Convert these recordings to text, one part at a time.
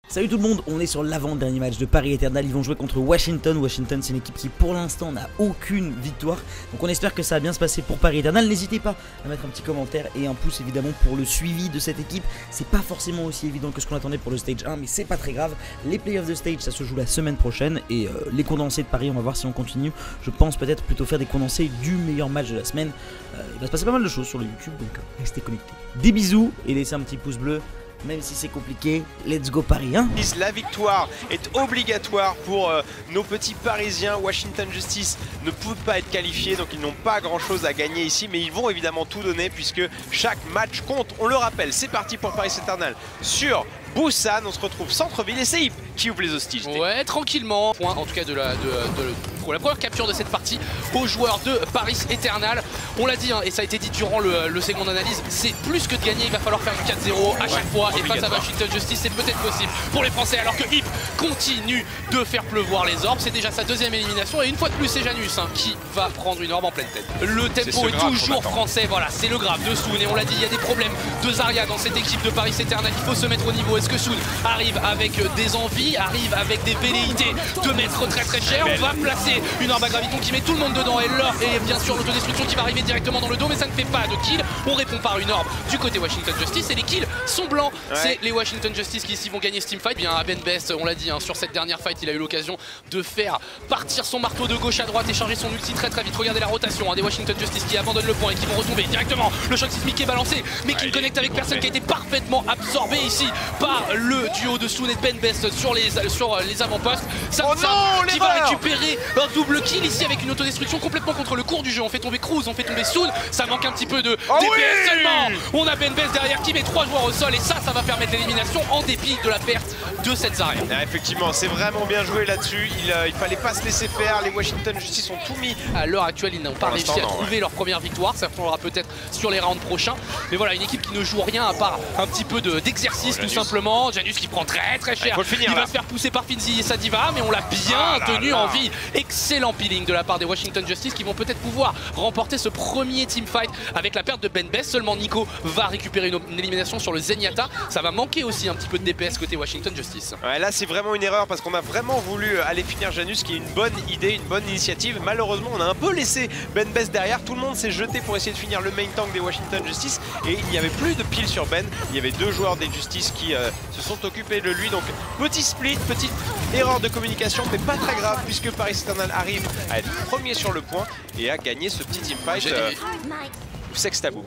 Salut tout le monde, on est sur l'avant-dernier match de Paris Eternal. Ils vont jouer contre Washington. Washington, c'est une équipe qui pour l'instant n'a aucune victoire. Donc on espère que ça va bien se passer pour Paris Eternal. N'hésitez pas à mettre un petit commentaire et un pouce évidemment pour le suivi de cette équipe. C'est pas forcément aussi évident que ce qu'on attendait pour le stage 1, mais c'est pas très grave. Les playoffs de stage, ça se joue la semaine prochaine. Et les condensés de Paris, on va voir si on continue. Je pense peut-être plutôt faire des condensés du meilleur match de la semaine. Il va se passer pas mal de choses sur le YouTube, donc restez connectés. Des bisous et laissez un petit pouce bleu. Même si c'est compliqué, let's go Paris hein. La victoire est obligatoire pour nos petits Parisiens. Washington Justice ne peut pas être qualifié, donc ils n'ont pas grand chose à gagner ici, mais ils vont évidemment tout donner puisque chaque match compte. On le rappelle, c'est parti pour Paris Eternal sur Busan. On se retrouve centre-ville et c'est Yip qui ouvre les hostilités. Ouais, tranquillement. Point en tout cas pour la première capture de cette partie aux joueurs de Paris Eternal. On l'a dit hein, et ça a été dit durant le segment d'analyse, c'est plus que de gagner, il va falloir faire du 4-0 à chaque fois. Et face à Washington Justice, c'est peut-être possible pour les Français alors que Yip continue de faire pleuvoir les orbes. C'est déjà sa deuxième élimination et une fois de plus c'est Janus hein, qui va prendre une orbe en pleine tête. Le tempo est toujours français, voilà, c'est le grave de Soon et on l'a dit, il y a des problèmes de Zarya dans cette équipe de Paris Eternal. Il faut se mettre au niveau. Est-ce que Soon arrive avec des envies, arrive avec des velléités de mettre très cher? On va placer une orbe à graviton qui met tout le monde dedans et l'or et bien sûr l'autodestruction qui va arriver directement dans le dos, mais ça ne fait pas de kill. On répond par une orbe du côté Washington Justice et les kills sont blancs. C'est les Washington Justice qui ici vont gagner ce teamfight. Bien à Ben Best, on l'a dit hein, sur cette dernière fight, il a eu l'occasion de faire partir son marteau de gauche à droite et charger son ulti très vite. Regardez la rotation hein, des Washington Justice qui abandonnent le point et qui vont retomber directement. Le choc sismique est balancé mais qui ne connecte avec personne, qui a été parfaitement absorbé ici par le duo de Soon et de Ben Best sur les avant-postes. Qui va récupérer un double kill ici avec une autodestruction complètement contre le cours du jeu. On fait tomber Cruz, on fait tomber Soon. Ça manque un petit peu de DPS seulement. On a Ben Best derrière qui met 3 joueurs au sol et ça va permettre l'élimination en dépit de la perte de cette Zarya. Effectivement, c'est vraiment bien joué là-dessus. Il fallait pas se laisser faire. Les Washington Justice ont tout mis. À l'heure actuelle, ils n'ont pas réussi à trouver leur première victoire. Ça prendra peut-être sur les rounds prochains. Mais voilà, une équipe qui ne joue rien à part un petit peu d'exercice tout simplement. Janus qui prend très cher. Il va se faire pousser par Finzi et sa diva, mais on l'a bien tenu en vie. Excellent peeling de la part des Washington Justice qui vont peut-être pouvoir remporter ce premier teamfight avec la perte de Ben Best. Seulement Nico va récupérer une élimination sur le Zenyatta. Ça va manquer aussi un petit peu de DPS côté Washington Justice. Ouais, là c'est vraiment une erreur parce qu'on a vraiment voulu aller finir Janus, qui est une bonne idée, une bonne initiative. Malheureusement on a un peu laissé Ben Best derrière. Tout le monde s'est jeté pour essayer de finir le main tank des Washington Justice et il n'y avait plus de pile sur Ben. Il y avait deux joueurs des Justice qui se sont occupés de lui. Donc petit split, petite erreur de communication, mais pas très grave puisque Paris Eternal arrive à être premier sur le point et à gagner ce petit teamfight. Sexe tabou.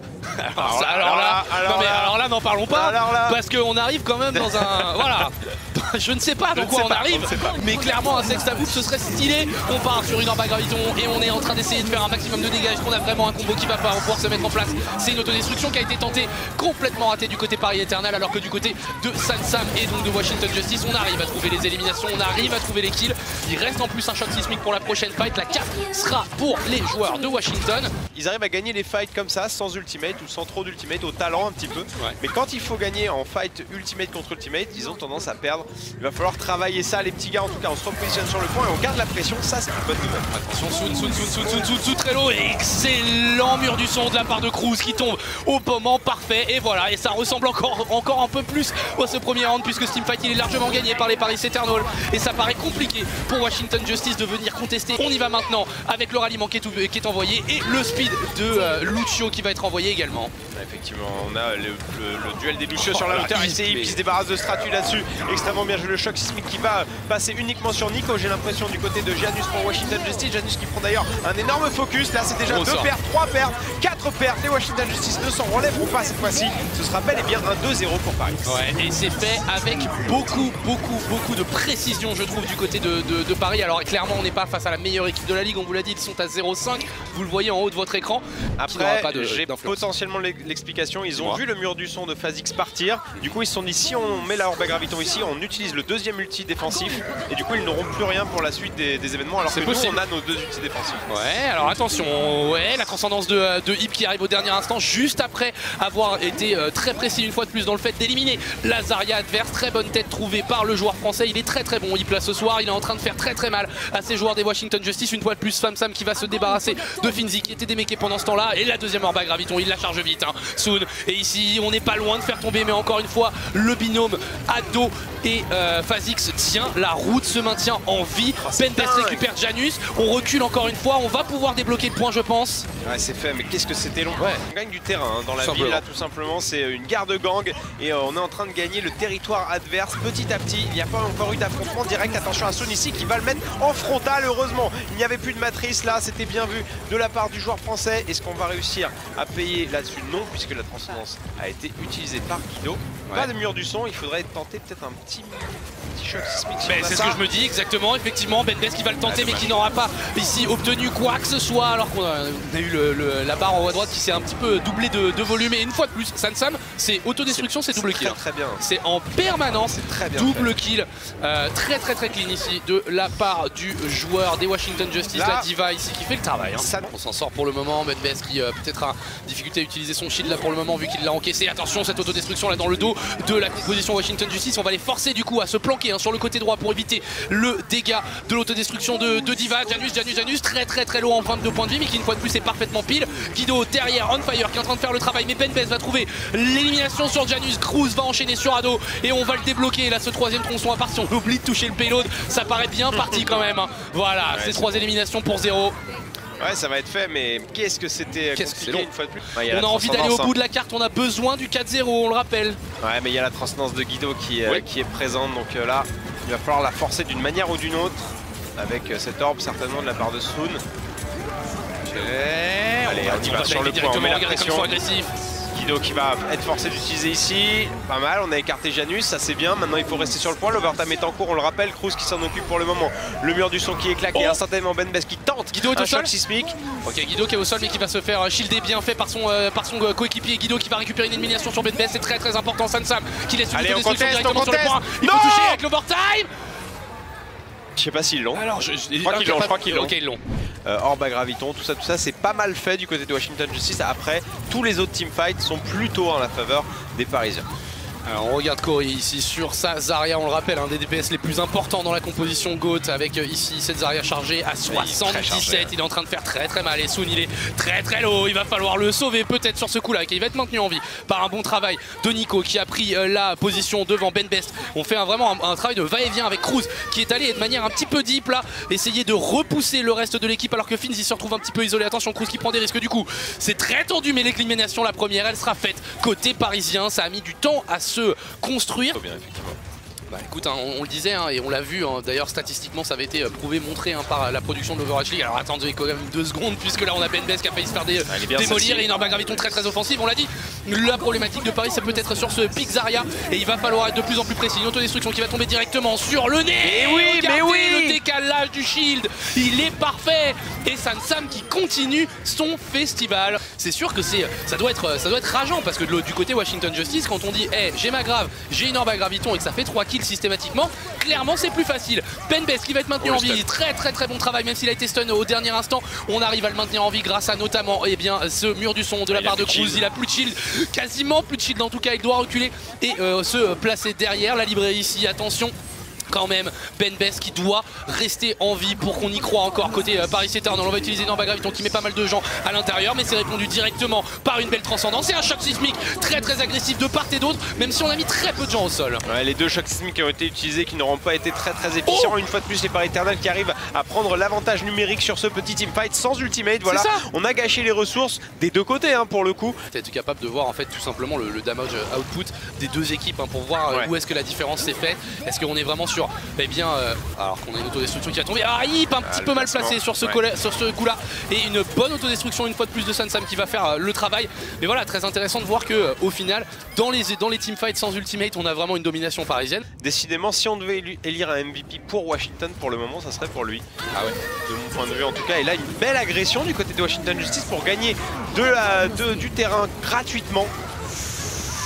Alors là, n'en parlons pas, parce qu'on arrive quand même dans un... Voilà, je ne sais pas dans quoi on arrive, mais clairement un sexe tabou, ce serait stylé. On part sur une orbe à graviton et on est en train d'essayer de faire un maximum de dégâts. Est-ce qu'on a vraiment un combo qui va pouvoir se mettre en place? C'est une autodestruction qui a été tentée, complètement ratée du côté Paris Eternal, alors que du côté de Sansam et donc de Washington Justice, on arrive à trouver les éliminations, on arrive à trouver les kills. Il reste en plus un choc sismique pour la prochaine fight. La carte sera pour les joueurs de Washington. Ils arrivent à gagner les fights comme ça, sans ultimate ou sans trop d'ultimate, au talent un petit peu. Mais quand il faut gagner en fight ultimate contre ultimate, ils ont tendance à perdre. Il va falloir travailler ça, les petits gars. En tout cas, on se repositionne sur le point et on garde la pression. Ça, c'est une bonne nouvelle. Attention, Soon, très low. Excellent mur du son de la part de Cruz qui tombe au moment parfait. Et voilà, et ça ressemble encore un peu plus à ce premier round puisque ce teamfight il est largement gagné par les Paris Eternal. Et ça paraît compliqué pour Washington Justice de venir contester. On y va maintenant avec le ralliement qui est envoyé et le speed de Lucio qui va être envoyé également. Effectivement, on a le duel des Lucio sur la hauteur et c'est Yip qui se débarrasse de Stratu là-dessus. Extrêmement bien joué le choc sismique qui va passer uniquement sur Nico, j'ai l'impression, du côté de Janus pour Washington Justice. Janus qui prend d'ailleurs un énorme focus. Là c'est déjà 2 pertes, 3 pertes, 4 pertes. Les Washington Justice ne s'en relèveront pas cette fois-ci. Ce sera bel et bien un 2-0 pour Paris. Ouais, et c'est fait avec beaucoup de précision je trouve du côté de Paris. Alors clairement on n'est pas face à la meilleure équipe de la ligue, on vous l'a dit, ils sont à 0-5. Vous le voyez en haut de votre écran. Après j'ai potentiellement l'explication, ils ont vu le mur du son de Phasix partir, du coup ils se sont dit si on met la orbe à graviton ici, on utilise le deuxième ulti défensif et du coup ils n'auront plus rien pour la suite des événements alors que nous on a nos 2 ultis défensifs. Ouais, alors attention, la transcendance de Yip qui arrive au dernier instant juste après avoir été très précis une fois de plus dans le fait d'éliminer la Zarya adverse. Très bonne tête trouvée par le joueur français, il est très bon Yip là ce soir, il est en train de faire très mal à ses joueurs des Washington Justice. Une fois de plus Famsam qui va se débarrasser de Finzi qui était déméqué pendant ce temps là et la deuxième orbe à graviton il la charge vite hein. Soon. Et ici, on n'est pas loin de faire tomber, mais encore une fois, le binôme Ado et Phasix tient la route, se maintient en vie. BenBest récupère Janus, on recule encore une fois, on va pouvoir débloquer le point je pense. Ouais c'est fait, mais qu'est-ce que c'était long. On gagne du terrain hein, dans la ville là tout simplement, c'est une guerre de gang et on est en train de gagner le territoire adverse petit à petit. Il n'y a pas encore eu d'affrontement direct, attention à Soon ici qui va le mettre en frontal heureusement. Il n'y avait plus de matrice là, c'était bien vu de la part du joueur français. Est-ce qu'on va réussir à payer là-dessus? Non, puisque la transcendance a été utilisée par Guido. Pas de mur du son, il faudrait tenter peut-être un petit choc sismique. C'est ce que je me dis exactement, effectivement, BenBest qui va le tenter mais qui n'aura pas ici obtenu quoi que ce soit, alors qu'on a eu la barre en haut à droite qui s'est un petit peu doublé de volume. Et une fois de plus, Sansam, c'est autodestruction, c'est double kill. Très bien. C'est en permanence, très bien double kill. Très clean ici de la part du joueur des Washington Justice, la Diva ici qui fait le travail. On s'en sort pour le moment, BenBest qui peut-être a difficulté à utiliser son shield là pour le moment vu qu'il l'a encaissé. Attention cette autodestruction là dans le dos de la composition Washington Justice, on va les forcer du coup à se planquer sur le côté droit pour éviter le dégât de l'autodestruction de Diva. Janus très low en 22 points de vie mais qui une fois de plus est parfaitement pile. Guido derrière on fire qui est en train de faire le travail mais BenBest va trouver l'élimination sur Janus. Cruz va enchaîner sur Ado et on va le débloquer là ce troisième tronçon à part si on oublie de toucher le payload, ça paraît bien parti quand même. Voilà, ces 3 éliminations pour 0. Ouais ça va être fait mais qu'est-ce que c'était compliqué une fois de plus. On a envie d'aller au bout de la carte, on a besoin du 4-0 on le rappelle. Ouais mais il y a la transcendance de Guido qui est présente donc là il va falloir la forcer d'une manière ou d'une autre avec cette orbe certainement de la part de Soon. Allez on y va sur le point, on met la pression. Guido qui va être forcé d'utiliser ici, pas mal, on a écarté Janus, ça c'est bien, maintenant il faut rester sur le point, l'overtime est en cours, on le rappelle, Cruz qui s'en occupe pour le moment, le mur du son qui est claqué, instantanément BenBest qui tente Guido un choc sismique. Ok Guido qui est au sol mais qui va se faire shielder bien fait par son coéquipier. Guido qui va récupérer une élimination sur BenBest, c'est très important. Sansam qui laisse une autodestruction directement sur le point, il faut toucher avec l'overtime. Je sais pas s'ils l'ont. Alors je crois qu'ils l'ont. Ok ils l'ont. Orbe à graviton, tout ça c'est pas mal fait du côté de Washington Justice. Après, tous les autres teamfights sont plutôt en la faveur des Parisiens. Alors on regarde Corey ici sur sa Zarya, on le rappelle, un des DPS les plus importants dans la composition GOAT avec ici cette Zarya chargée à 77, il est en train de faire très mal et Soon il est très low, il va falloir le sauver peut-être sur ce coup là, qui va être maintenu en vie par un bon travail de Nico qui a pris la position devant BenBest. On fait vraiment un travail de va-et-vient avec Cruz qui est allé de manière un petit peu deep là, essayer de repousser le reste de l'équipe alors que Finz il se retrouve un petit peu isolé. Attention Cruz qui prend des risques du coup, c'est très tendu mais l'élimination la première elle sera faite côté parisien, ça a mis du temps à se construire. Bien, effectivement. Bah écoute, hein, on le disait et on l'a vu, d'ailleurs statistiquement ça avait été prouvé, montré par la production de l'Overwatch League. Alors attendez quand même 2 secondes puisque là on a BenBest qui a failli se faire démolir et une orbe à graviton très offensive, on l'a dit. La problématique de Paris ça peut être sur ce pic Zarya et il va falloir être de plus en plus précis. Une autodestruction qui va tomber directement sur le nez. Mais oui, le décalage du shield, il est parfait. Et Sansam qui continue son festival. C'est sûr que ça doit être rageant parce que du côté Washington Justice quand on dit hey, j'ai ma grave, j'ai une orbe à graviton et que ça fait 3 kills systématiquement, clairement c'est plus facile. BenBest qui va être maintenu en vie, très bon travail même s'il a été stun au dernier instant, on arrive à le maintenir en vie grâce à notamment ce mur du son de la part de Cruz. Il a plus de shield, quasiment plus de shield en tout cas, il doit reculer et se placer derrière la librairie ici, attention. Quand même, BenBest qui doit rester en vie pour qu'on y croit encore côté Paris Eternal. On va utiliser une orbe à graviton qui met pas mal de gens à l'intérieur, mais c'est répondu directement par une belle transcendance. C'est un choc sismique très agressif de part et d'autre, même si on a mis très peu de gens au sol. Ouais, les 2 chocs sismiques qui ont été utilisés qui n'auront pas été très efficients. Une fois de plus, c'est Paris Eternal qui arrive à prendre l'avantage numérique sur ce petit teamfight sans ultimate. Voilà, on a gâché les ressources des 2 côtés pour le coup. Tu es capable de voir en fait tout simplement le damage output des 2 équipes pour voir où est-ce que la différence s'est faite. Est-ce qu'on est vraiment sur alors qu'on a une autodestruction qui va tomber, Hip un petit peu mal placé sur ce coup là et une bonne autodestruction une fois de plus de Sansam qui va faire le travail. Mais voilà, très intéressant de voir que au final dans les teamfights sans ultimate on a vraiment une domination parisienne. Décidément si on devait élire un MVP pour Washington pour le moment ça serait pour lui. Ah ouais, de mon point de vue en tout cas. Et là une belle agression du côté de Washington Justice pour gagner du terrain gratuitement.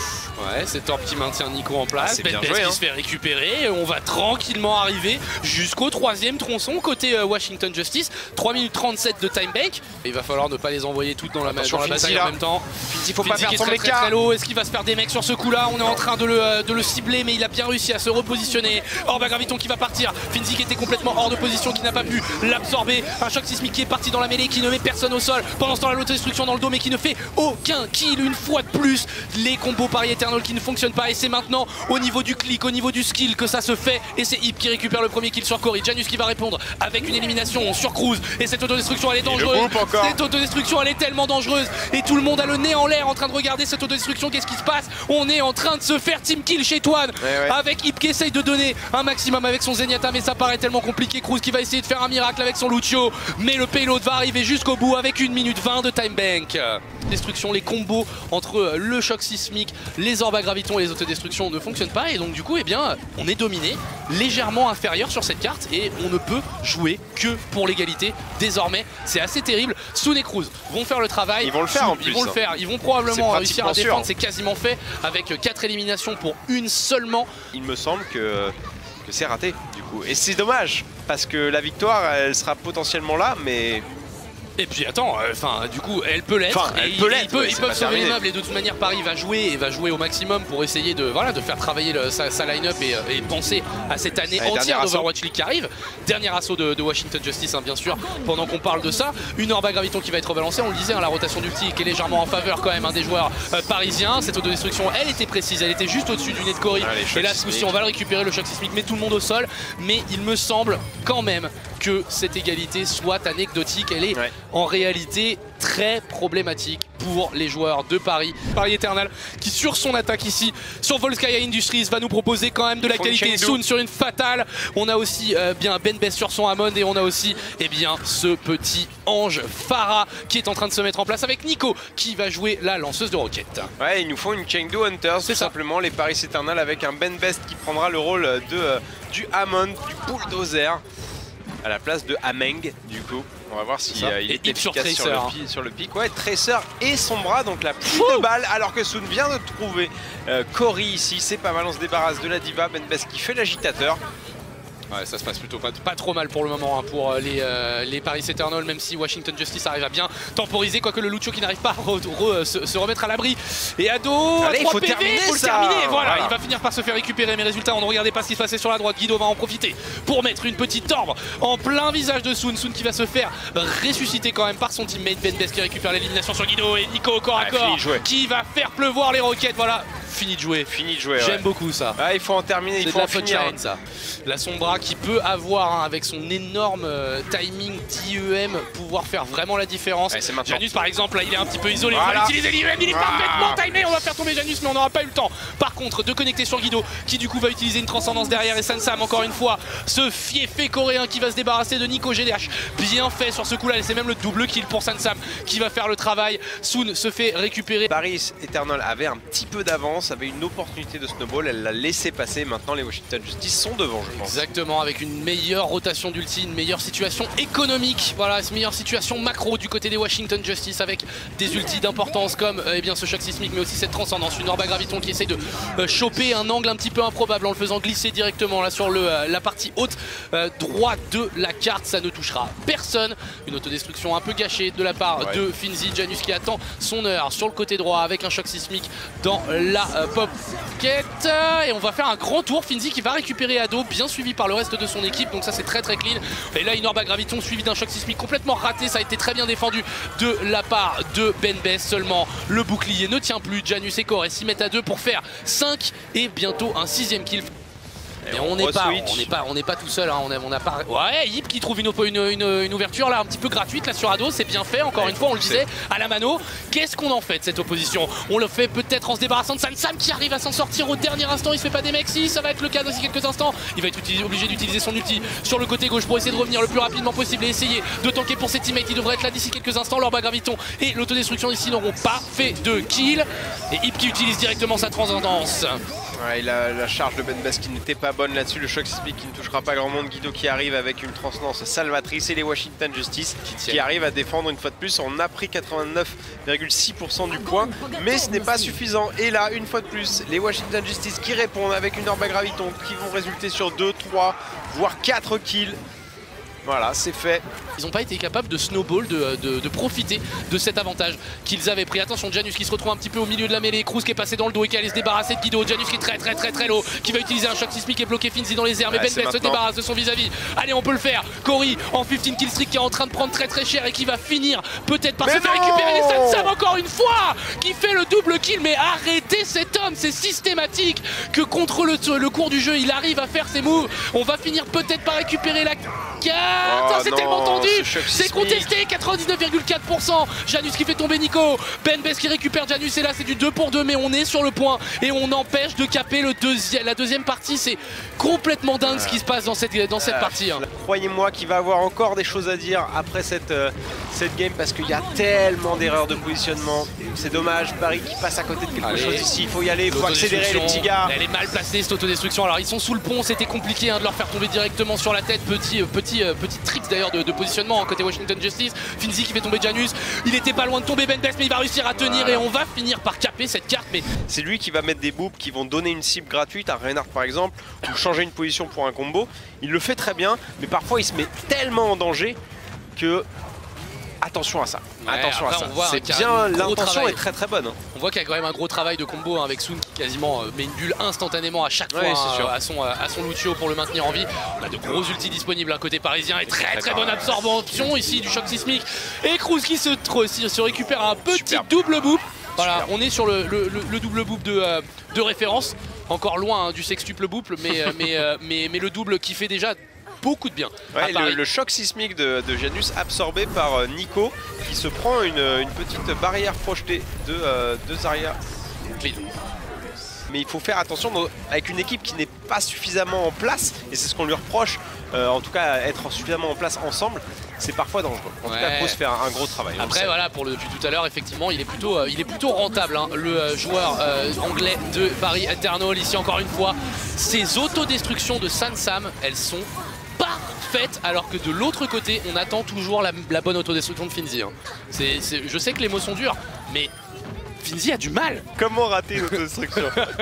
Ouais, c'est Torp qui maintient Nico en place. bien BenBest joué, qui se fait récupérer. On va tranquillement arriver jusqu'au 3e tronçon côté Washington Justice. 3 minutes 37 de time bank. Et il va falloir ne pas les envoyer toutes dans la bataille en même temps. Il faut pas perdre son très low. Est-ce qu'il va se faire des mecs sur ce coup-là? On est en train de le cibler, mais il a bien réussi à se repositionner. Orba Graviton qui va partir. Finzi qui était complètement hors de position, qui n'a pas pu l'absorber. Un choc sismique qui est parti dans la mêlée, qui ne met personne au sol. Pendant ce temps, l'autodestruction dans le dos, mais qui ne fait aucun kill une fois de plus. Les combos Paris Eternal qui ne fonctionnent pas. Et c'est maintenant au niveau du clic, au niveau du skill que ça se fait. Et c'est Hip qui récupère le premier kill sur Cory. Janus qui va répondre avec une élimination sur Cruz. Et cette autodestruction, elle est dangereuse. Cette autodestruction, elle est tellement dangereuse. Et tout le monde a le nez en l'air en train de regarder cette autodestruction. Qu'est-ce qui se passe? On est en train de se faire team kill chez Toine. Avec Hip qui essaye de donner un maximum avec son Zenyatta, mais ça paraît tellement compliqué. Cruz qui va essayer de faire un miracle avec son Lucio, mais le payload va arriver jusqu'au bout avec 1 minute 20 de time bank. Destruction, les combos entre le choc sismique, les orbes à graviton et les autodestructions ne fonctionnent pas, et donc du coup, eh bien, on est dominé, légèrement inférieur sur cette carte, et on ne peut jouer que pour l'égalité désormais. C'est assez terrible. Soon et Cruz vont faire le travail. Ils vont le faire en plus. Ils vont le faire. Ils vont probablement réussir à défendre. C'est quasiment fait avec 4 éliminations pour une seulement. Il me semble que c'est raté du coup. Et c'est dommage parce que la victoire elle sera potentiellement là, mais... Et puis attends, du coup elle peut l'être. Enfin, ils peuvent sauver les meubles, et de toute manière Paris va jouer au maximum pour essayer de faire travailler sa line-up et penser à cette année entière d'Overwatch League qui arrive. Dernier assaut de Washington Justice, hein, bien sûr. Pendant qu'on parle de ça, une Orba Graviton qui va être rebalancée. On le disait, hein, la rotation d'ulti qui est légèrement en faveur quand même des joueurs parisiens. Cette autodestruction, elle était précise, elle était juste au-dessus du nez de Cory. Et là, ce coup-ci, on va le récupérer, le choc sismique, met tout le monde au sol. Mais il me semble quand même que cette égalité soit anecdotique. Elle est en réalité très problématique pour les joueurs de Paris. Paris Eternal qui sur son attaque ici, sur Volskaya Industries, va nous proposer quand même de la qualité. Soon sur une fatale. On a aussi bien BenBest sur son Hammond, et on a aussi ce petit ange Pharah qui est en train de se mettre en place avec Nico qui va jouer la lanceuse de roquettes. Ouais, ils nous font une Chengdu Hunters, tout simplement, les Paris Eternal, avec un BenBest qui prendra le rôle du Hammond, du bulldozer, à la place de Ameng du coup. On va voir si il est efficace sur le pic. Ouais, Tracer et son bras, donc la pluie de balles, alors que Soon vient de trouver Cory ici. C'est pas mal, on se débarrasse de la diva. BenBest qui fait l'agitateur. Ouais, ça se passe plutôt pas trop mal pour le moment, hein, pour les Paris Eternal, même si Washington Justice arrive à bien temporiser, quoique le Lucio qui n'arrive pas à se remettre à l'abri. Et Ado, allez, il faut terminer ça. Voilà, il va finir par se faire récupérer, mais résultat, on ne regardait pas ce qui se passait sur la droite. Guido va en profiter pour mettre une petite orbe en plein visage de Soon. Soon qui va se faire ressusciter quand même par son teammate BenBest qui récupère l'élimination sur Guido, et Nico au corps à corps qui va faire pleuvoir les roquettes. Voilà, fini de jouer. J'aime beaucoup ça. Il faut en terminer, il faut en finir. Ça. La Sombra qui peut avoir, avec son énorme timing d'IEM, pouvoir faire vraiment la différence. Janus par exemple, là il est un petit peu isolé, il va utiliser l'IEM, il est parfaitement timé, on va faire tomber Janus, mais on n'aura pas eu le temps par contre de connecter sur Guido, qui du coup va utiliser une transcendance derrière, et Sansam encore une fois, ce fiefé coréen qui va se débarrasser de Nico GDH. Bien fait sur ce coup là, et c'est même le double kill pour Sansam qui va faire le travail. Soon se fait récupérer. Paris Eternal avait un petit peu d'avance, avait une opportunité de snowball, elle l'a laissé passer. Maintenant les Washington Justice sont devant, je pense. Exactement, avec une meilleure rotation d'ulti, une meilleure situation économique, voilà, une meilleure situation macro du côté des Washington Justice, avec des ultis d'importance comme ce choc sismique, mais aussi cette transcendance, une Orba Graviton qui essaye de choper un angle un petit peu improbable en le faisant glisser directement là sur la partie haute droite de la carte. Ça ne touchera personne. Une autodestruction un peu gâchée de la part de Finzi. Janus qui attend son heure sur le côté droit avec un choc sismique dans la pocket, et on va faire un grand tour. Finzi qui va récupérer Ado, bien suivi par le reste de son équipe, donc ça c'est très très clean. Et là une Orba Graviton suivi d'un choc sismique complètement raté, ça a été très bien défendu de la part de BenBest. Seulement le bouclier ne tient plus. Janus et Core s'y mettent à 2 pour faire 5 et bientôt un 6ème kill. Et on n'est pas tout seul, hein. on a pas... Ouais, Yip qui trouve une ouverture là un petit peu gratuite là sur Ado, c'est bien fait, encore une fois on le disait à la mano. Qu'est-ce qu'on en fait de cette opposition? On le fait peut-être en se débarrassant de Sansam qui arrive à s'en sortir au dernier instant, il se fait pas des mecs, si ça va être le cas d'ici quelques instants. Il va être obligé d'utiliser son ulti sur le côté gauche pour essayer de revenir le plus rapidement possible et essayer de tanker pour ses teammates. Il devrait être là d'ici quelques instants. L'Orba Graviton et l'autodestruction ici n'auront pas fait de kill, et Yip qui utilise directement sa transcendance Ouais, la charge de Benbes qui n'était pas bonne là-dessus, le choc sismique qui ne touchera pas grand monde, Guido qui arrive avec une transcendance salvatrice et les Washington Justice qui arrivent à défendre une fois de plus. On a pris 89,6% du point, mais ce n'est pas suffisant. Et là, une fois de plus, les Washington Justice qui répondent avec une orbe à graviton qui vont résulter sur 2, 3, voire 4 kills. Voilà, c'est fait. Ils n'ont pas été capables de snowball, de profiter de cet avantage qu'ils avaient pris. Attention, Janus qui se retrouve un petit peu au milieu de la mêlée. Cruz qui est passé dans le dos et qui allait se débarrasser de Guido. Janus qui est très low, qui va utiliser un choc sismique et bloquer Finzi dans les airs. Mais Ben se débarrasse de son vis-à-vis. Allez, on peut le faire. Cory en 15 kill streak qui est en train de prendre très cher et qui va finir peut-être par se faire récupérer les Sansam encore une fois. Qui fait le double kill. Mais arrêtez cet homme, c'est systématique que contre le cours du jeu, il arrive à faire ses moves. On va finir peut-être par récupérer la carte. C'est tellement tendu. C'est contesté, 99,4%. Janus qui fait tomber Nico. Benbes qui récupère Janus et là c'est du 2 pour 2, mais on est sur le point et on empêche de caper la deuxième partie. C'est complètement dingue ce qui se passe dans cette partie. Hein. Croyez-moi qu'il va avoir encore des choses à dire après cette game parce qu'il y a tellement d'erreurs de positionnement. C'est dommage, Paris qui passe à côté de quelque chose ici. Il faut y aller, il faut accélérer les petits gars. Elle est mal placée cette autodestruction. Alors ils sont sous le pont, c'était compliqué de leur faire tomber directement sur la tête. Petit trick d'ailleurs de positionnement côté Washington Justice. Finzi qui fait tomber Janus. Il était pas loin de tomber Benbes, mais il va réussir à tenir et on va finir par caper cette carte. Mais c'est lui qui va mettre des boops qui vont donner une cible gratuite à Reinhardt par exemple, ou changer une position pour un combo. Il le fait très bien, mais parfois il se met tellement en danger que attention à ça. Ouais, attention après, à ça. C'est bien, l'intention est très bonne. On voit qu'il y a quand même un gros travail de combo avec Soon qui quasiment met une bulle instantanément à chaque fois à son Lucio pour le maintenir en vie. On a de gros ultis disponibles côté parisien et très bonne absorption ici du choc sismique. Et Cruz qui se récupère un petit double boop. Voilà, on est sur le double boop de référence. Encore loin du sextuple boop, mais le double qui fait déjà beaucoup de bien. Ouais, le choc sismique de Janus absorbé par Nico qui se prend une petite barrière projetée de Zarya. Mais il faut faire attention avec une équipe qui n'est pas suffisamment en place, et c'est ce qu'on lui reproche, en tout cas être suffisamment en place ensemble, c'est parfois dangereux. En tout cas, il faut se faire un gros travail. Après, voilà, depuis tout à l'heure, effectivement, il est plutôt rentable, hein, le joueur anglais de Paris Eternal. Ici, encore une fois, ces autodestructions de Sansam, elles sont parfaites, alors que de l'autre côté, on attend toujours la bonne autodestruction de Finzi. Hein. Je sais que les mots sont durs, mais Finzi a du mal. Comment rater l'autodestruction?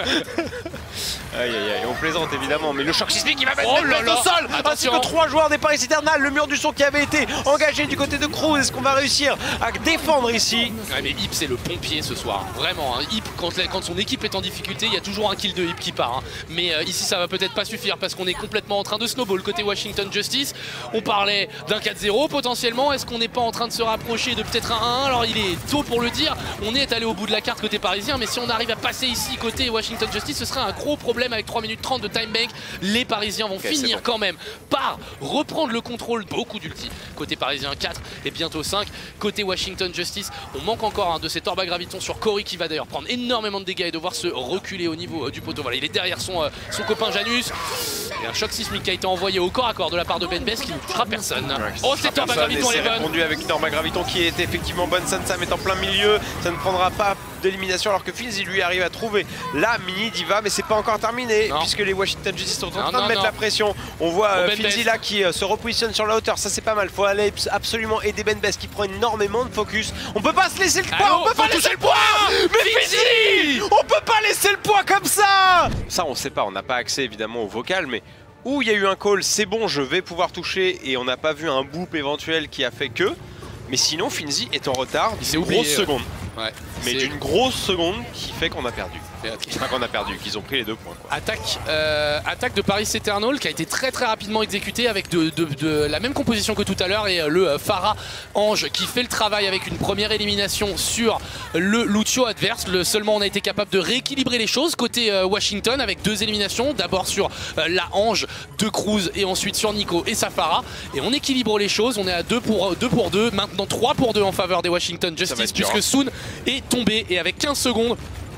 Aïe, on plaisante évidemment, mais le choc sismique qui va mettre au sol, ainsi que 3 joueurs des Paris Eternal, le mur du son qui avait été engagé du côté de Cruz. Est-ce qu'on va réussir à défendre ici? Ouais, mais Hip c'est le pompier ce soir, vraiment. Hein. Hip, quand son équipe est en difficulté, il y a toujours un kill de Hip qui part. Hein. Mais ici ça va peut-être pas suffire parce qu'on est complètement en train de snowball côté Washington Justice. On parlait d'un 4-0 potentiellement, est-ce qu'on n'est pas en train de se rapprocher de peut-être un 1-1? Alors il est tôt pour le dire, on est allé au bout de la carte côté parisien, mais si on arrive à passer ici côté Washington Justice, ce serait un gros problème avec 3 minutes 30 de time bank. Les Parisiens vont finir quand même par reprendre le contrôle. Beaucoup d'ulti côté parisien, 4 et bientôt 5. Côté Washington Justice, on manque encore de cet orbe à graviton sur Cory qui va d'ailleurs prendre énormément de dégâts et devoir se reculer au niveau du poteau. Voilà, il est derrière son copain Janus. Et un choc sismique qui a été envoyé au corps à corps de la part de Benbes qui ne touchera personne. Oh, cette orbe à graviton elle est bonne. Répondu avec une orbe à graviton qui est effectivement bonne. Sansam est en plein milieu, ça ne prendra pas d'élimination alors que Finzi lui arrive à trouver la mini diva, mais c'est pas encore terminé puisque les Washington Justice sont en train de mettre la pression. On voit Finzi là qui se repositionne sur la hauteur, ça c'est pas mal. Faut aller absolument aider Benbes qui prend énormément de focus. On peut pas se laisser le poids, on peut pas laisser le poids. Mais Finzi, on peut pas laisser le poids comme ça. Ça on sait pas, on n'a pas accès évidemment au vocal, mais où il y a eu un call, c'est bon, je vais pouvoir toucher et on n'a pas vu un boop éventuel qui a fait que. Mais sinon, Finzi est en retard d'une grosse seconde. Ouais, mais d'une grosse seconde qui fait qu'on a perdu. Pas qu'on a perdu, qu'ils ont pris les 2 points. Quoi. Attaque de Paris Eternal qui a été très rapidement exécutée avec de la même composition que tout à l'heure et le Pharah Ange qui fait le travail avec une première élimination sur le Lucio adverse. Seulement on a été capable de rééquilibrer les choses côté Washington avec 2 éliminations. D'abord sur la Ange de Cruz et ensuite sur Nico et sa Pharah. Et on équilibre les choses, on est à 2 pour 2, maintenant 3 pour 2 en faveur des Washington Justice puisque Soon est tombé et avec 15 secondes.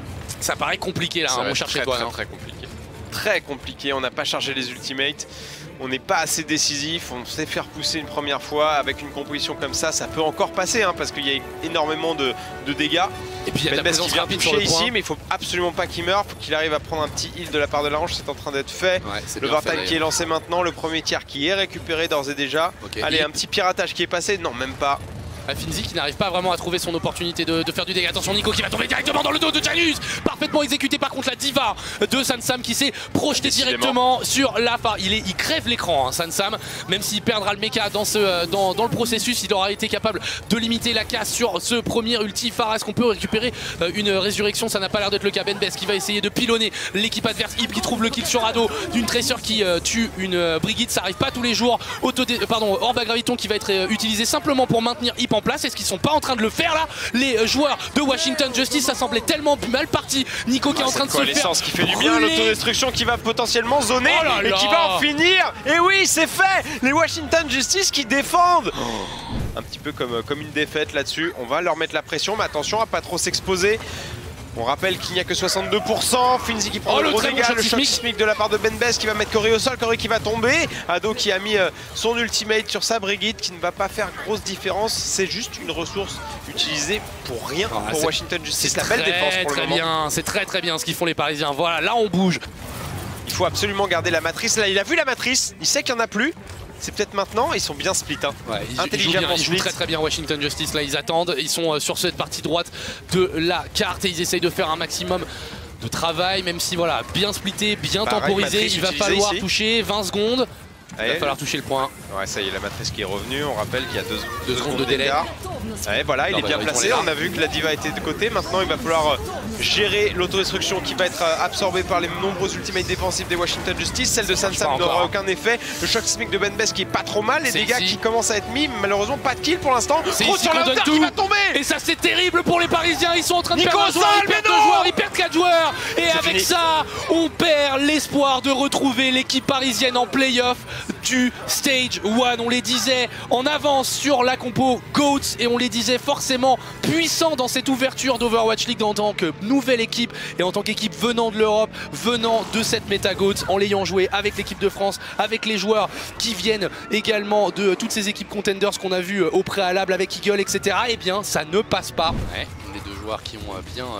Ça paraît compliqué là, mon cher chez toi. Très compliqué. Très compliqué, on n'a pas chargé les ultimates, on n'est pas assez décisif, on sait faire pousser une première fois avec une composition comme ça peut encore passer parce qu'il y a énormément de dégâts. Et puis il y a de la Benbest qui présence vient rapide sur le toucher point. ici, mais il faut absolument pas qu'il meure, faut qu'il arrive à prendre un petit heal de la part de l'Orange, c'est en train d'être fait. Ouais, c'est Le bien fait, Wartime qui est lancé maintenant, le premier tir qui est récupéré d'ores et déjà. Ok, Allez, un petit piratage qui est passé, non même pas. Finzi qui n'arrive pas vraiment à trouver son opportunité de faire du dégât. Attention, Nico qui va tomber directement dans le dos de Janus. Parfaitement exécuté par contre la diva de Sansam qui s'est projeté directement sur la phare. Il crève l'écran, hein, Sansam. Même s'il perdra le mecha dans le processus, il aura été capable de limiter la casse sur ce premier ulti phare. Est-ce qu'on peut récupérer une résurrection? Ça n'a pas l'air d'être le cas. Benbest qui va essayer de pilonner l'équipe adverse. Hip qui trouve le kill sur Ado d'une Tracer qui tue une Brigitte. Ça arrive pas tous les jours. Orbe à Graviton qui va être utilisé simplement pour maintenir Hip en place. Est-ce qu'ils sont pas en train de le faire là? Les joueurs de Washington Justice, ça semblait tellement mal parti. Nico qui est en train de se faire qui fait du bien, l'autodestruction qui va potentiellement zoner et qui là. va en finir. Et oui, c'est fait. Les Washington Justice qui défendent. Un petit peu comme une défaite là-dessus. On va leur mettre la pression, mais attention à pas trop s'exposer. On rappelle qu'il n'y a que 62%, Finzi qui prend le gros dégât, le choc sismique de la part de Benbest qui va mettre Corey au sol, Corey qui va tomber. Ado qui a mis son ultimate sur sa Brigitte qui ne va pas faire grosse différence, c'est juste une ressource utilisée pour rien pour Washington Justice. C'est la belle défense pour le moment. C'est très bien ce qu'ils font les Parisiens, voilà, là on bouge. Il faut absolument garder la matrice, là il a vu la matrice, il sait qu'il n'y en a plus. C'est peut-être maintenant, ils sont bien split. Hein. Ouais, intelligemment ils jouent très bien Washington Justice, là ils attendent, ils sont sur cette partie droite de la carte et ils essayent de faire un maximum de travail, même si voilà, bien splitté, bien temporisé, il va falloir toucher 20 secondes. Il va falloir toucher le point. Ouais, ça y est, la matrice qui est revenue. On rappelle qu'il y a 2 secondes de délai. Ouais, voilà, il est bien placé. On a vu que la diva était de côté. Maintenant, il va falloir gérer l'autodestruction qui va être absorbée par les nombreux ultimates défensifs des Washington Justice. Celle de Sansam n'aura aucun effet. Le choc sismique de Benbest qui est pas trop mal. Les dégâts qui commencent à être mis. Malheureusement, pas de kill pour l'instant. Trop sur la hauteur qui va tomber. Et ça, c'est terrible pour les Parisiens. Ils sont en train de perdre un joueur. Ils perdent 2 joueurs. Ils perdent 4 joueurs. Et avec ça, on perd l'espoir de retrouver l'équipe parisienne en playoff du Stage 1. On les disait en avance sur la compo GOATS et on les disait forcément puissants dans cette ouverture d'Overwatch League en tant que nouvelle équipe et en tant qu'équipe venant de l'Europe, venant de cette méta GOATS, en l'ayant joué avec l'équipe de France, avec les joueurs qui viennent également de toutes ces équipes contenders qu'on a vu au préalable avec Eagle, etc. Et bien ça ne passe pas. Ouais, les 2 joueurs qui ont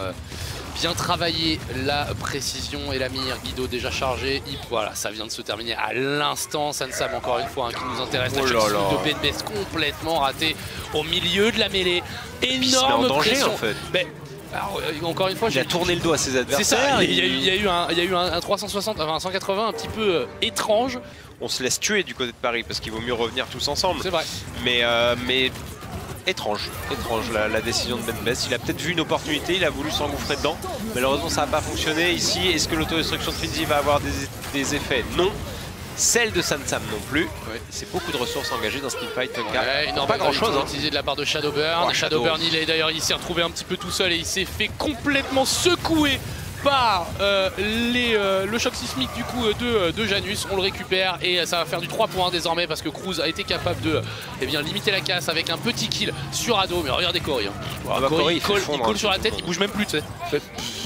bien travaillé la précision et la mire. Guido déjà chargé, Hip, voilà, ça vient de se terminer à l'instant. Sansam encore une fois qui nous intéresse. La de Benbest complètement raté au milieu de la mêlée. Énorme pression. En fait. Mais, alors, encore une fois, il a tourné le dos à ses adversaires. C'est ça, il y a eu un 360, enfin un 180 un petit peu étrange. On se laisse tuer du côté de Paris parce qu'il vaut mieux revenir tous ensemble. C'est vrai. Mais étrange la décision de Benbest. Il a peut-être vu une opportunité, il a voulu s'engouffrer dedans. Malheureusement, ça n'a pas fonctionné. Ici, est-ce que l'autodestruction de Finzi va avoir des effets? Non. Celle de Sansam non plus. Ouais. C'est beaucoup de ressources engagées dans ce teamfight. Pas grand chose. Utilisé de la part de Shadowburn. Shadowburn, il s'est retrouvé un petit peu tout seul et il s'est fait complètement secouer par le choc sismique du coup de Janus. On le récupère et ça va faire du 3 points désormais parce que Cruz a été capable de limiter la casse avec un petit kill sur Ado. Mais regardez Corey. Corey, il colle sur la tête, il bouge même plus, tu sais.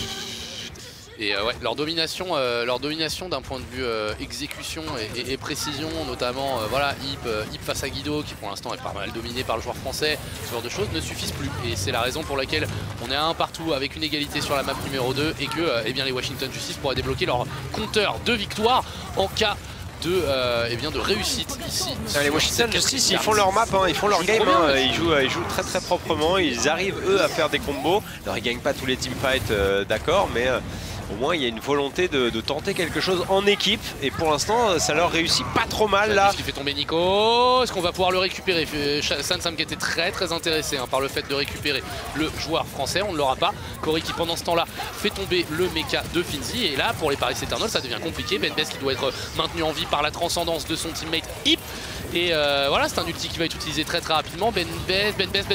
Et ouais, leur domination d'un point de vue exécution et précision, notamment voilà, Hip face à Guido qui pour l'instant est pas mal dominé par le joueur français, ce genre de choses ne suffisent plus. Et c'est la raison pour laquelle on est à 1 partout avec une égalité sur la map numéro 2 et que eh bien, les Washington Justice pourraient débloquer leur compteur de victoire en cas de réussite ici. Les Washington Justice, ils font leur map, hein, ils font leur game, hein, ils jouent très proprement, ils arrivent eux à faire des combos. Alors ils gagnent pas tous les teamfights, d'accord, mais au moins il y a une volonté de tenter quelque chose en équipe et pour l'instant ça leur réussit pas trop mal là. Ce qui fait tomber Nico, est-ce qu'on va pouvoir le récupérer? Sansam qui était très intéressé par le fait de récupérer le joueur français, on ne l'aura pas. Corey qui pendant ce temps là fait tomber le mecha de Finzi et là pour les Paris Eternals ça devient compliqué. Benbest qui doit être maintenu en vie par la transcendance de son teammate Hip. Et voilà, c'est un ulti qui va être utilisé très rapidement. Benbest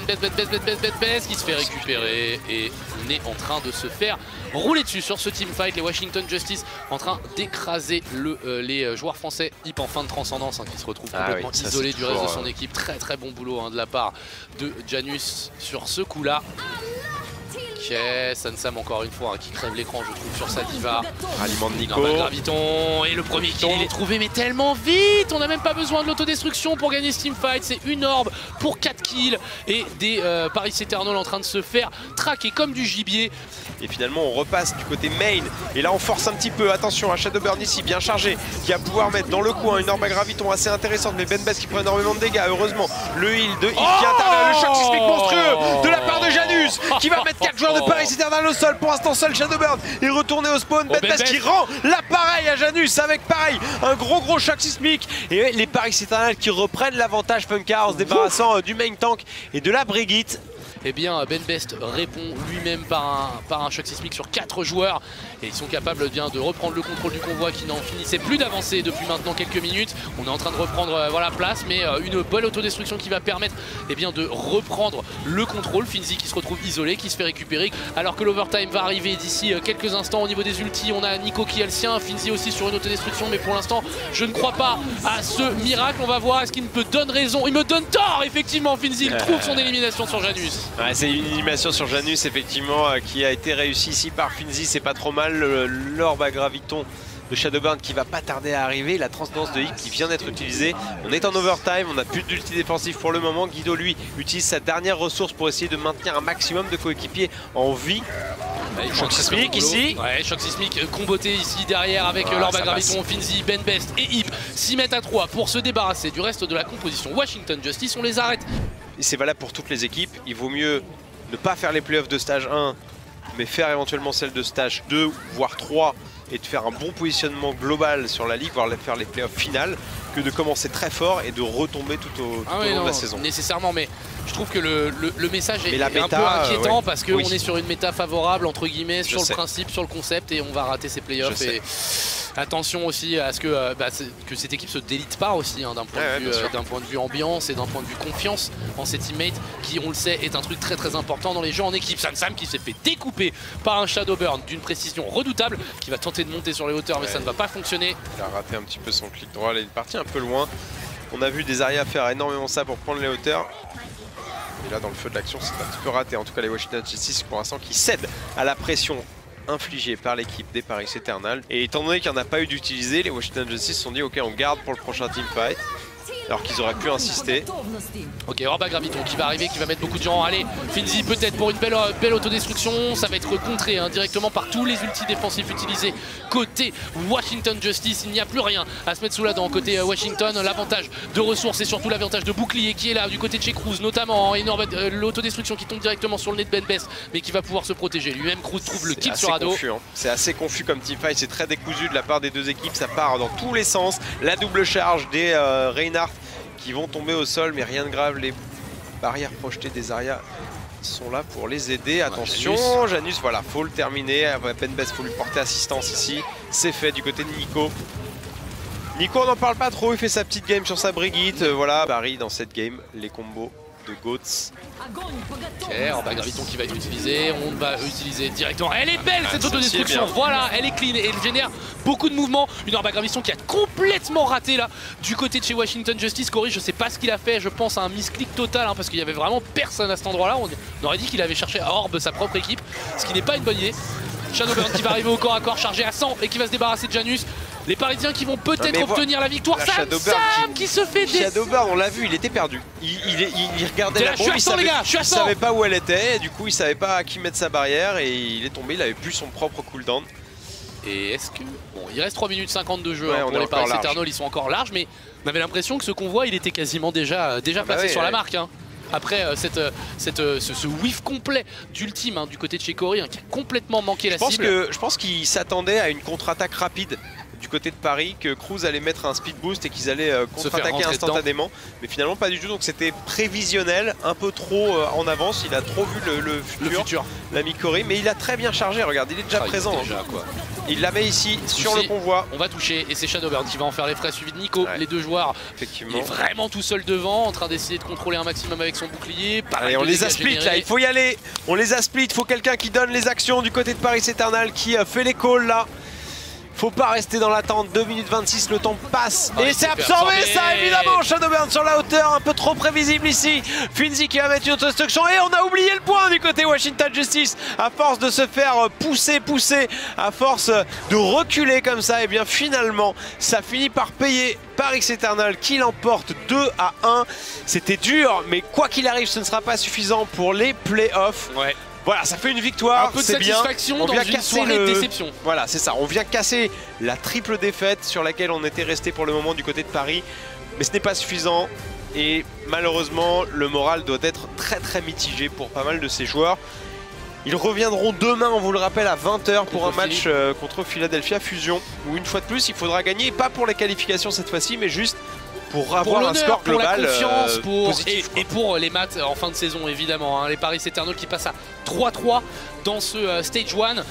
qui se fait récupérer et on est en train de se faire rouler dessus sur ce teamfight. Les Washington Justice en train d'écraser les joueurs français. Hip en fin de transcendance qui se retrouve complètement isolé du reste de son équipe. Très bon boulot de la part de Janus sur ce coup là. Ok, Sansam encore une fois qui crève l'écran je trouve sur sa diva. Ralliement de Nico. Graviton et le premier kill il est trouvé mais tellement vite. On n'a même pas besoin de l'autodestruction pour gagner ce teamfight. C'est une orbe pour 4 kills et des Paris Eternal en train de se faire traquer comme du gibier. Et finalement on repasse du côté main. Et là on force un petit peu. Attention à Shadowburn ici bien chargé. Qui va pouvoir mettre dans le coin une orbe à graviton assez intéressante. Mais BenBest qui prend énormément de dégâts. Heureusement le heal de Yves qui intervient. Le choc sismique monstrueux de la part de Janus qui va mettre 4 joueurs de Paris Eternal au sol. Pour l'instant seul Shadowburn est retourné au spawn. BenBest qui rend l'appareil à Janus avec pareil un gros choc sismique. Et les Paris Eternal qui reprennent l'avantage Funka en se débarrassant du main tank et de la Brigitte. Eh bien BenBest répond lui-même par un choc sismique sur 4 joueurs et ils sont capables bien de reprendre le contrôle du convoi qui n'en finissait plus d'avancer depuis maintenant quelques minutes. On est en train de reprendre voilà, place mais une bonne autodestruction qui va permettre eh bien, de reprendre le contrôle. Finzi qui se retrouve isolé, qui se fait récupérer alors que l'overtime va arriver d'ici quelques instants au niveau des ultis. On a Nico qui a le sien, Finzi aussi sur une autodestruction mais pour l'instant je ne crois pas à ce miracle. On va voir est-ce qu'il me donne raison. Il me donne tort effectivement. Finzi il trouve son élimination sur Janus. Ouais, c'est une animation sur Janus effectivement qui a été réussie ici par Finzi, c'est pas trop mal. L'orbe à graviton de Shadowburn qui va pas tarder à arriver, la transcendance de Hip qui vient d'être utilisée. On est en overtime, on n'a plus d'ulti défensif pour le moment. Guido lui utilise sa dernière ressource pour essayer de maintenir un maximum de coéquipiers en vie. Ouais, choc sismique ici. Ouais, choc sismique comboté ici derrière avec l'orbe à graviton, Finzi, BenBest et Hip 6 mètres à 3 pour se débarrasser du reste de la composition. Washington Justice, on les arrête. Et c'est valable pour toutes les équipes, il vaut mieux ne pas faire les playoffs de stage 1 mais faire éventuellement celle de stage 2 voire 3 et de faire un bon positionnement global sur la ligue, voire faire les playoffs finales, que de commencer très fort et de retomber tout au long de la saison. Nécessairement, mais je trouve que le message est méta, un peu inquiétant parce qu'on est sur une méta favorable entre guillemets sur le principe, sur le concept et on va rater ces playoffs. Et attention aussi à ce que, que cette équipe se délite pas aussi hein, d'un point de vue ambiance et d'un point de vue confiance en ses teammates qui on le sait est un truc très important dans les jeux en équipe. Sansam qui s'est fait découper par un Shadowburn d'une précision redoutable qui va tenter de monter sur les hauteurs mais ça ne va pas fonctionner. Il a raté un petit peu son clic droit, il est parti un peu loin. On a vu des Zarya faire énormément ça pour prendre les hauteurs. Et là dans le feu de l'action c'est un petit peu raté. En tout cas les Washington Justice pour l'instant qui cèdent à la pression infligée par l'équipe des Paris Eternal. Et étant donné qu'il n'y en a pas eu d'utilisé, les Washington Justice se sont dit ok on garde pour le prochain teamfight. Alors qu'ils auraient pu insister. Ok, orbe à graviton qui va arriver, qui va mettre beaucoup de gens. Allez, Finzi peut-être pour une belle autodestruction. Ça va être contré hein, directement par tous les ultis défensifs utilisés côté Washington Justice. Il n'y a plus rien à se mettre sous la dent côté Washington. L'avantage de ressources et surtout l'avantage de bouclier qui est là du côté de chez Cruz notamment. Énorme l'autodestruction qui tombe directement sur le nez de BenBest mais qui va pouvoir se protéger. Lui-même Cruz trouve le kill sur Ado. Hein. C'est assez confus comme teamfight, c'est très décousu de la part des deux équipes. Ça part dans tous les sens. La double charge des Reinhardt qui vont tomber au sol, mais rien de grave. Les barrières projetées des Zarya sont là pour les aider. Attention, Janus, voilà, faut le terminer. BenBest, faut lui porter assistance ici. C'est fait du côté de Nico. Nico, on n'en parle pas trop, il fait sa petite game sur sa Brigitte. Voilà, Paris dans cette game, les combos de Goats. Ok, orbe à graviton qui va être utilisé, on va utiliser directement. Elle est belle cette autodestruction, voilà, elle est clean et elle génère beaucoup de mouvements. Une orbe à graviton qui a complètement raté là du côté de chez Washington Justice. Corey, je sais pas ce qu'il a fait, je pense à un misclick total hein, parce qu'il y avait vraiment personne à cet endroit là. On aurait dit qu'il avait cherché à orbe sa propre équipe, ce qui n'est pas une bonne idée. Shadowburn qui va arriver au corps à corps chargé à 100 et qui va se débarrasser de Janus. Les Parisiens qui vont peut-être obtenir la victoire. Sam qui se fait des... Shadowburn, on l'a vu, il était perdu. Il regardait la bombe, il savait pas où elle était. Et du coup, il savait pas à qui mettre sa barrière. Et il est tombé, il avait plus son propre cooldown. Et est-ce que... Bon, il reste 3 minutes 50 de jeu hein, pour les Paris Eternal, ils sont encore larges. Mais on avait l'impression que ce convoi, il était quasiment déjà placé sur la marque. Hein. Après ce whiff complet d'ultime hein, du côté de chez Corey hein, qui a complètement manqué la cible. Je pense qu'il s'attendait à une contre-attaque rapide du côté de Paris, que Cruz allait mettre un speed boost et qu'ils allaient contre-attaquer instantanément. Mais finalement pas du tout, donc c'était prévisionnel, un peu trop en avance. Il a trop vu le futur. L'ami Corey, mais il a très bien chargé, regarde, il est déjà présent. Il l'avait ici sur le convoi. On va toucher et c'est Shadowburn qui va en faire les frais suivi de Nico. Les deux joueurs, il est vraiment tout seul devant en train d'essayer de contrôler un maximum avec son bouclier. Allez, on les a split là, il faut y aller. On les a split, il faut quelqu'un qui donne les actions du côté de Paris Eternal qui fait les calls là. Faut pas rester dans l'attente, 2 minutes 26, le temps passe. Oh, et c'est absorbé ça évidemment. Shadowburn sur la hauteur, un peu trop prévisible ici. Finzi qui va mettre une auto-destruction et on a oublié le point du côté Washington Justice. À force de se faire pousser, à force de reculer comme ça, et bien finalement ça finit par payer. Paris Eternal qui l'emporte 2-1. C'était dur, mais quoi qu'il arrive, ce ne sera pas suffisant pour les playoffs. Ouais. Voilà, ça fait une victoire, un peu de c'est bien. satisfaction On dans vient une casser soirée de déception. Voilà, c'est ça. On vient casser la triple défaite sur laquelle on était resté pour le moment du côté de Paris. Mais ce n'est pas suffisant. Et malheureusement, le moral doit être très mitigé pour pas mal de ces joueurs. Ils reviendront demain, on vous le rappelle, à 20 h pour un match contre Philadelphia Fusion. Où une fois de plus, il faudra gagner, pas pour les qualifications cette fois-ci, mais juste pour avoir un score global, pour la confiance, positif, et pour les maths en fin de saison évidemment, hein. Les Paris Eternal qui passent à 3-3 dans ce Stage 1.